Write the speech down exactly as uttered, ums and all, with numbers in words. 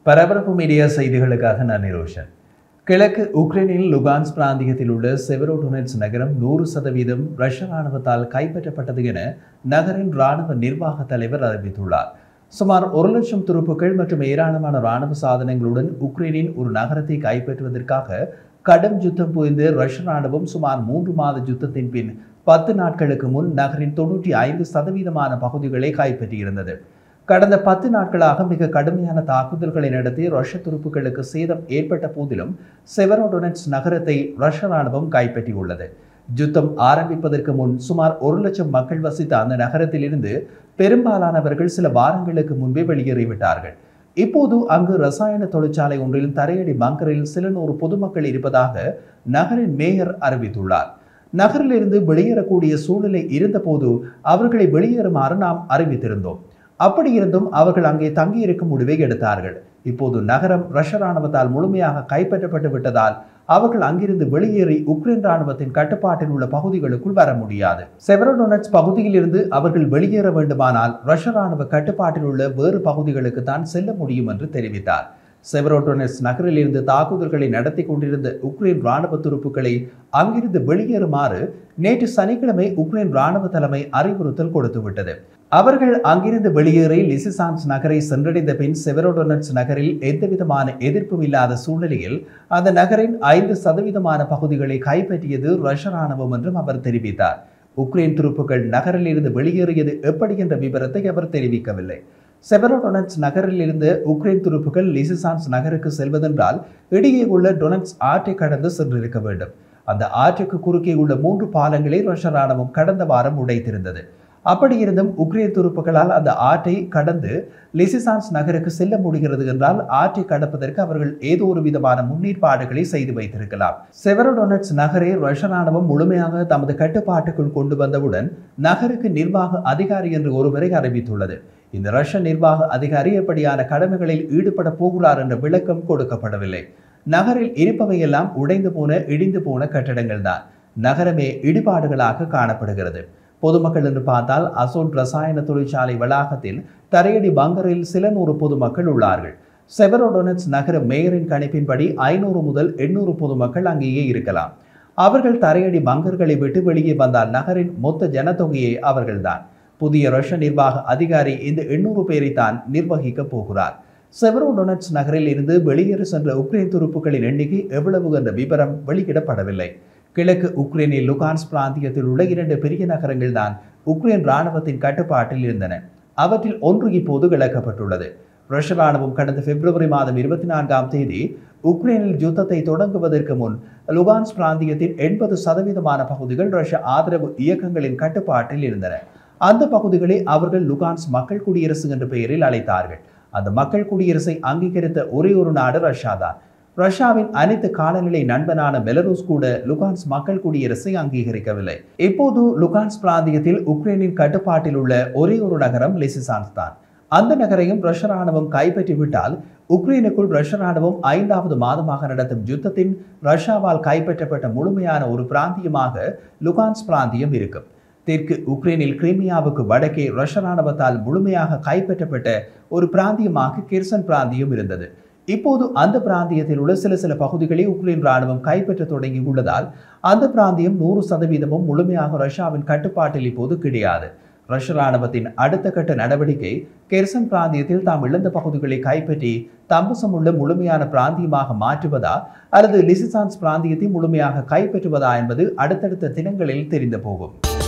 Paraparapumedia செய்திகளுக்காக நான் நிரோஷன். கிழக்கு உக்ரைனில் லுகான்ஸ் பிராந்தியத்தில் உள்ள செவரோடொனெட்ஸ் நகரம் நூறு சதவீதம் ரஷ்ய ராணுவத்தால் கைப்பற்றப்பட்டது என நகரின் ராணுவ நிர்வாக தலைவர் அறிவித்துள்ளார். சுமார் ஒரு லட்சம் துருப்புக்கள் மற்றும் ஏராளமான ராணுவ சாதனங்களுடன் உக்ரைனின் ஒரு நகரத்தை கைப்பற்றுவதற்காக கடும் யுத்தம் புரிந்த ரஷ்ய ராணுவம் சுமார் மூன்று மாத யுத்தத்தின் பின் பத்து நாட்களுக்கு முன் நகரின் தொன்னூற்றி ஐந்து சதவீதமான பகுதிகளை கைப்பற்றியிருந்தது. கடந்த பத்து நாட்களாக மிக கடுமையான தாக்குதல்களை நடத்தி ரஷ்ய துருப்புகளுக்கு சேதம் ஏற்பட்ட போதிலும் செவரோடொனெட்ஸ் நகரத்தை ரஷ்ய ராணுவம் கைப்பற்றியுள்ளது. யுத்தம் ஆரம்பிப்பதற்கு முன் சுமார் ஒரு லட்சம் மக்கள் வசித்த அந்த நகரத்தில் இருந்து பெரும்பாலானவர்கள் சில வாரங்களுக்கு முன்பே வெளியேறிவிட்டார்கள். இப்போது அங்கு ரசாயன தொழிற்சாலை ஒன்றில் தரையடி பங்கரில் சில நூறு பொதுமக்கள் இருப்பதாக நகரின் மேயர் அறிவித்துள்ளார். நகரிலிருந்து வெளியேறக்கூடிய சூழ்நிலை இருந்தபோது அவர்களை வெளியேறுமாறு நாம் அறிவித்திருந்தோம். அப்படி இருந்தும் அவர்கள் அங்கே தங்கியிருக்கும் முடிவை எடுத்தார்கள். இப்போது நகரம் ரஷ்ய ராணுவத்தால் முழுமையாக கைப்பற்றப்பட்டு விட்டதால் அவர்கள் அங்கிருந்து வெளியேறி உக்ரைன் ராணுவத்தின் கட்டுப்பாட்டில் உள்ள பகுதிகளுக்குள் வர முடியாது. செவரோடொனெட்ஸ் பகுதியில் இருந்து அவர்கள் வெளியேற வேண்டுமானால் ரஷ்ய ராணுவ கட்டுப்பாட்டில் உள்ள வேறு பகுதிகளுக்கு தான் செல்ல முடியும் என்று தெரிவித்தார். செவரோடொனெட்ஸ் நகரில் இருந்து தாக்குதல்களை நடத்தி கொண்டிருந்த உக்ரைன் ராணுவ துருப்புக்களை அங்கிருந்து வெளியேறுமாறு நேற்று சனிக்கிழமை உக்ரைன் ராணுவ தலைமை அறிவுறுத்தல் கொடுத்துவிட்டது. அவர்கள் அங்கிருந்து வெளியேறி லிசிசான்ஸ் நகரை சென்றடைந்த பின் செவரோடொனெட்ஸ் நகரில் எந்தவிதமான எதிர்ப்பும் இல்லாத சூழ்நிலையில் அந்த நகரின் ஐந்து சதவீதமான பகுதிகளை கைப்பற்றியது ரஷ்ய ராணுவம் என்றும் அவர் தெரிவித்தார். உக்ரைன் துருப்புகள் நகரில் இருந்து வெளியேறியது எப்படி என்ற விவரத்தை அவர் தெரிவிக்கவில்லை. செவரோடொனெட்ஸ் நகரில் இருந்து உக்ரைன் துருப்புகள் லிசிசான்ஸ் நகருக்கு செல்வதென்றால் இடையே உள்ள டொனெட்ஸ் ஆற்றை கடந்து சென்றிருக்க வேண்டும். அந்த ஆற்றுக்கு குறுக்கே உள்ள மூன்று பாலங்களை ரஷ்ய ராணுவம் கடந்த வாரம் உடைத்திருந்தது. அப்படி இருந்தும் உக்ரைன் துருப்புகளால் அந்த ஆற்றை கடந்து லிசிசான்ஸ் நகருக்கு செல்ல முடிகிறது என்றால் ஆற்றை கடப்பதற்கு அவர்கள் ஏதோ ஒரு விதமான முன்னேற்பாடுகளை செய்து வைத்திருக்கலாம். செவரோடொனெட்ஸ் நகரை ரஷ்ய ராணுவம் முழுமையாக தமது கட்டுப்பாட்டுக்குள் கொண்டு வந்தவுடன் நகருக்கு நிர்வாக அதிகாரி என்று ஒருவரை அறிவித்துள்ளது. இந்த ரஷ்ய நிர்வாக அதிகாரி எப்படியான கடமைகளில் ஈடுபட போகிறார் என்ற விளக்கம் கொடுக்கப்படவில்லை. நகரில் இருப்பவையெல்லாம் உடைந்து போன இடிந்து போன கட்டடங்கள் தான். நகரமே இடிபாடுகளாக காணப்படுகிறது. பொதுமக்கள் என்று பார்த்தால் அசோட் ரசாயன தொழிற்சாலை வளாகத்தில் தரையடி பங்கரில் சில நூறு பொதுமக்கள் உள்ளார்கள். செவரோடொனெட்ஸ் நகர மேயரின் கணிப்பின்படி ஐநூறு முதல் எண்ணூறு பொதுமக்கள் அங்கேயே இருக்கலாம். அவர்கள் தரையடி பங்கர்களை விட்டு வெளியே வந்தால் நகரின் மொத்த ஜனத்தொகையை அவர்கள்தான். புதிய ரஷ்ய நிர்வாக அதிகாரி இந்த எண்ணூறு பேரை தான் நிர்வகிக்க போகிறார். செவரோடொனெட்ஸ் நகரில் இருந்து வெளியேறி சென்ற உக்ரைன் துருப்புகளின் எண்ணிக்கை எவ்வளவு என்ற விவரம் வெளியிடப்படவில்லை. கிழக்கு உக்ரைனில் லுகான்ஸ் பிராந்தியத்தில் உள்ள இரண்டு பெரிய நகரங்கள் தான் உக்ரைன் ராணுவத்தின் கட்டுப்பாட்டில் இருந்தன. அவற்றில் ஒன்று இப்போது விலக்கப்பட்டுள்ளது. ரஷ்ய ராணுவம் கடந்த பிப்ரவரி மாதம் இருபத்தி நான்காம் தேதி உக்ரைனில் யுத்தத்தை தொடங்குவதற்கு முன் லுகான்ஸ் பிராந்தியத்தின் எண்பது சதவீதமான பகுதிகள் ரஷ்ய ஆதரவு இயக்கங்களின் கட்டுப்பாட்டில் இருந்தன. அந்த பகுதிகளை அவர்கள் லுகான்ஸ் மக்கள் குடியரசு என்ற பெயரில் அழைத்தார்கள். அந்த மக்கள் குடியரசை அங்கீகரித்த ஒரே ஒரு நாடு ரஷ்யா தான். ரஷ்யாவின் அனைத்து காலநிலை நண்பனான பெலரூஸ் கூட லுகான்ஸ் மக்கள் குடியரசை அங்கீகரிக்கவில்லை. இப்போது லுகான்ஸ் பிராந்தியத்தில் உக்ரைனின் கட்டுப்பாட்டில் உள்ள ஒரே ஒரு நகரம் லிசிசான்ஸ் தான். அந்த நகரையும் ரஷ்ய ராணுவம் கைப்பற்றிவிட்டால் உக்ரைனுக்குள் ரஷ்ய ராணுவம் ஐந்தாவது மாதமாக நடத்தும் யுத்தத்தின் ரஷ்யாவால் கைப்பற்றப்பட்ட முழுமையான ஒரு பிராந்தியமாக லுகான்ஸ் பிராந்தியம் இருக்கும். தெற்கு உக்ரைனில் கிரிமியாவுக்கு வடக்கே ரஷ்ய ராணுவத்தால் முழுமையாக கைப்பற்றப்பட்ட ஒரு பிராந்தியமாக கெர்சன் பிராந்தியம் இருந்தது. இப்போது அந்த பிராந்தியத்தில் உள்ள சில சில பகுதிகளை உக்ரைன் ராணுவம் கைப்பற்ற தொடங்கி உள்ளதால் அந்த பிராந்தியம் நூறு சதவீதமும் முழுமையாக ரஷ்யாவின் கட்டுப்பாட்டில் இப்போது கிடையாது. ரஷ்ய ராணுவத்தின் அடுத்த கட்ட நடவடிக்கை கெர்சன் பிராந்தியத்தில் தாம் இழந்த பகுதிகளை கைப்பற்றி தம்பசம் உள்ள முழுமையான பிராந்தியமாக மாற்றுவதா அல்லது லிசிசான்ஸ் பிராந்தியத்தை முழுமையாக கைப்பற்றுவதா என்பது அடுத்தடுத்த தினங்களில் தெரிந்து போகும்.